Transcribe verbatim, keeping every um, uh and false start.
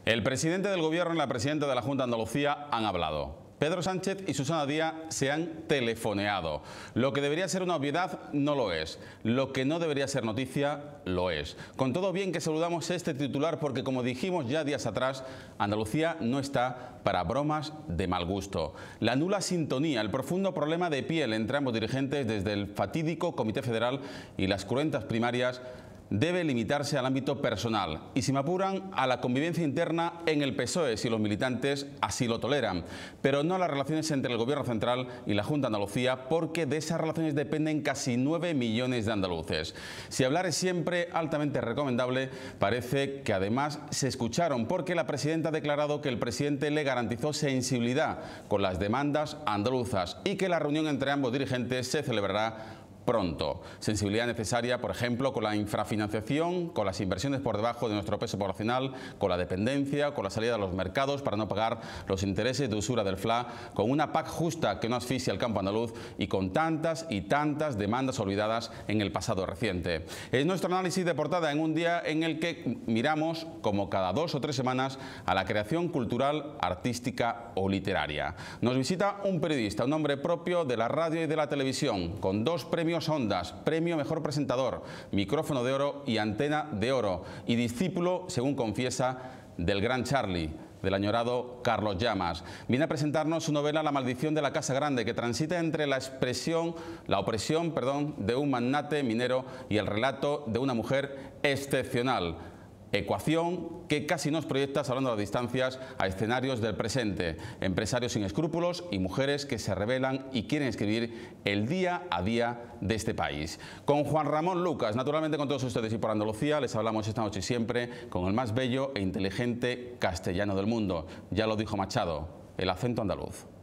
El presidente del Gobierno y la presidenta de la Junta de Andalucía han hablado. Pedro Sánchez y Susana Díaz se han telefoneado. Lo que debería ser una obviedad no lo es. Lo que no debería ser noticia lo es. Con todo, bien que saludamos este titular porque, como dijimos ya días atrás, Andalucía no está para bromas de mal gusto. La nula sintonía, el profundo problema de piel entre ambos dirigentes desde el fatídico Comité Federal y las cruentas primarias debe limitarse al ámbito personal y, si me apuran, a la convivencia interna en el P S O E si los militantes así lo toleran, pero no a las relaciones entre el Gobierno central y la Junta de Andalucía, porque de esas relaciones dependen casi nueve millones de andaluces. Si hablar es siempre altamente recomendable, parece que además se escucharon, porque la presidenta ha declarado que el presidente le garantizó sensibilidad con las demandas andaluzas y que la reunión entre ambos dirigentes se celebrará pronto. Sensibilidad necesaria, por ejemplo, con la infrafinanciación, con las inversiones por debajo de nuestro peso poblacional, con la dependencia, con la salida de los mercados para no pagar los intereses de usura del F L A, con una P A C justa que no asfixia al campo andaluz y con tantas y tantas demandas olvidadas en el pasado reciente. Es nuestro análisis de portada en un día en el que miramos, como cada dos o tres semanas, a la creación cultural, artística o literaria. Nos visita un periodista, un hombre propio de la radio y de la televisión, con dos premios Ondas, premio Mejor Presentador, micrófono de oro y antena de oro, y discípulo, según confiesa, del gran Charlie, del añorado Carlos Llamas. Viene a presentarnos su novela La maldición de la Casa Grande, que transita entre la expresión, la opresión, perdón, de un magnate minero y el relato de una mujer excepcional. Ecuación que casi nos proyecta, salvando las distancias, a escenarios del presente. Empresarios sin escrúpulos y mujeres que se rebelan y quieren escribir el día a día de este país. Con Juan Ramón Lucas, naturalmente con todos ustedes y por Andalucía, les hablamos esta noche y siempre con el más bello e inteligente castellano del mundo. Ya lo dijo Machado, el acento andaluz.